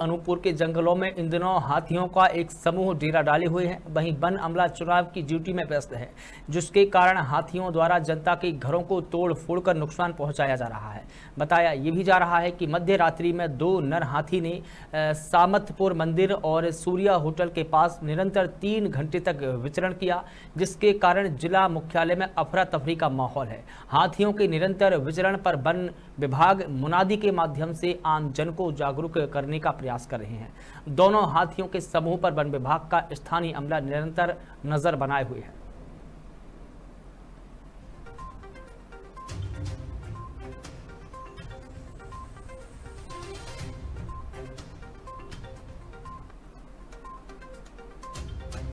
अनूपपुर के जंगलों में इन दिनों हाथियों का एक समूह डेरा डाले हुए है। वहीं वन अमला चुनाव की ड्यूटी में व्यस्त है, जिसके कारण हाथियों द्वारा जनता के घरों को तोड़ फोड़ कर नुकसान पहुंचाया जा रहा है। बताया ये भी जा रहा है कि मध्य रात्रि में 2 नर हाथी ने सामतपुर मंदिर और सूर्या होटल के पास निरंतर 3 घंटे तक विचरण किया, जिसके कारण जिला मुख्यालय में अफरा तफरी का माहौल है। हाथियों के निरंतर विचरण पर वन विभाग मुनादी के माध्यम से आम जन को जागरूक करने का प्रयास कर रहे हैं। दोनों हाथियों के समूह पर वन विभाग का स्थानीय अमला निरंतर नजर बनाए हुए है।